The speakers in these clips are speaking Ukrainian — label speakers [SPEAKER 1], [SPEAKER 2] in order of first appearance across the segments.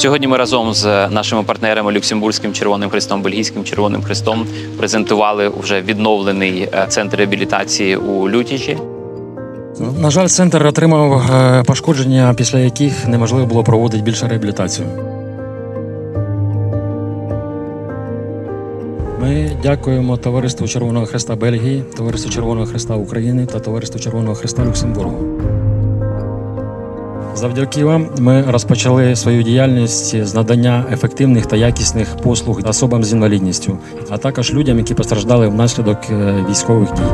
[SPEAKER 1] Сьогодні ми разом з нашими партнерами Люксембурзьким Червоним Хрестом, Бельгійським Червоним Хрестом презентували вже відновлений центр реабілітації у Лютічі.
[SPEAKER 2] На жаль, центр отримав пошкодження, після яких неможливо було проводити більше реабілітацію. Ми дякуємо Товариству Червоного Хреста Бельгії, Товариству Червоного Хреста України та Товариству Червоного Хреста Люксембургу. Завдяки вам ми розпочали свою діяльність з надання ефективних та якісних послуг особам з інвалідністю, а також людям, які постраждали внаслідок військових дій.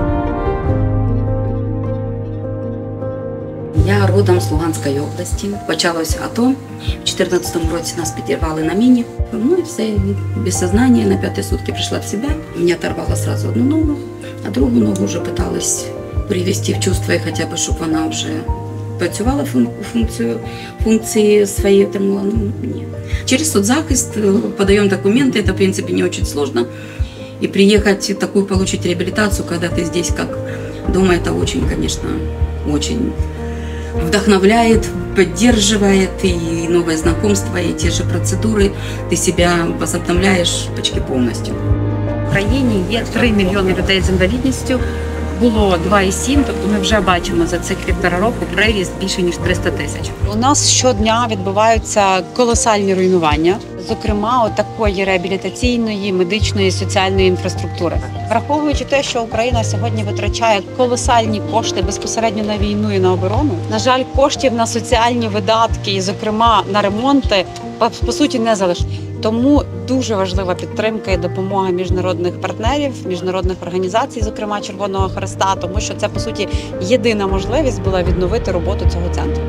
[SPEAKER 3] Я родом з Луганської області. Почалось АТО. В 2014 році нас підірвали на міні. Ну і все, без сознання, на 5-й сутки прийшла в себе. Мені оторвало одразу одну ногу, а другу ногу вже пыталась привести в чувство, і хоча б, щоб вона вже працювала функції своєї, думала, ну ні. Через соцзахист подаем документы, это в принципе не очень сложно. И приехать такую получить реабилитацию, когда ты здесь как дома, это очень, конечно, очень вдохновляет, поддерживает, и новое знакомство, и те же процедуры, ты себя возобновляешь почти полностью.
[SPEAKER 4] В країні є 3 мільйони людей з інвалідністю, було 2,7, тобто ми вже бачимо за цих 1,5 року приріст більше, ніж 300 тисяч. У нас щодня відбуваються колосальні руйнування, зокрема, такої реабілітаційної, медичної, соціальної інфраструктури. Враховуючи те, що Україна сьогодні витрачає колосальні кошти безпосередньо на війну і на оборону, на жаль, коштів на соціальні видатки і, зокрема, на ремонти, по суті, не залишилось. Тому дуже важлива підтримка і допомога міжнародних партнерів, міжнародних організацій, зокрема Червоного Хреста, тому що це, по суті, єдина можливість була відновити роботу цього центру.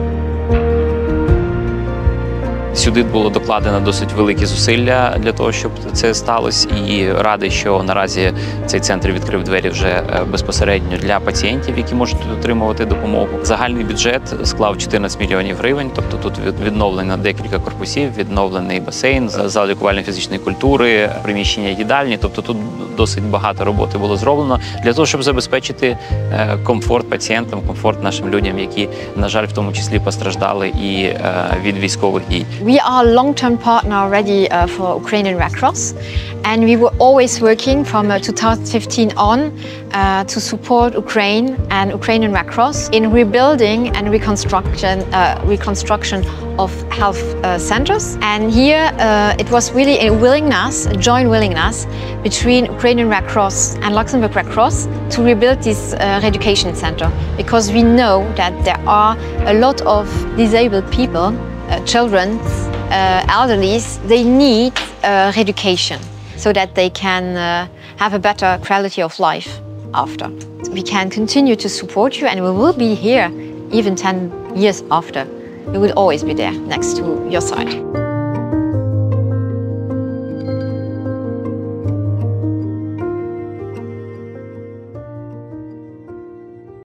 [SPEAKER 1] Сюди було докладено досить великі зусилля для того, щоб це сталося. І радий, що наразі цей центр відкрив двері вже безпосередньо для пацієнтів, які можуть тут отримувати допомогу. Загальний бюджет склав 14 мільйонів гривень, тобто тут відновлено декілька корпусів, відновлений басейн, зал лікувально-фізичної культури, приміщення їдальні. Тобто тут досить багато роботи було зроблено для того, щоб забезпечити комфорт пацієнтам, комфорт нашим людям, які, на жаль, в тому числі постраждали і від військових дій.
[SPEAKER 5] We are a long-term partner already for Ukrainian Red Cross, and we were always working from 2015 on to support Ukraine and Ukrainian Red Cross in rebuilding and reconstruction of health centers. And here it was really a willingness, a joint willingness between Ukrainian Red Cross and Luxembourg Red Cross to rebuild this education center, because we know that there are a lot of disabled people, children, elderlies, they need education so that they can have a better quality of life after. We can continue to support you, and we will be here even 10 years after. We will always be there next to your side.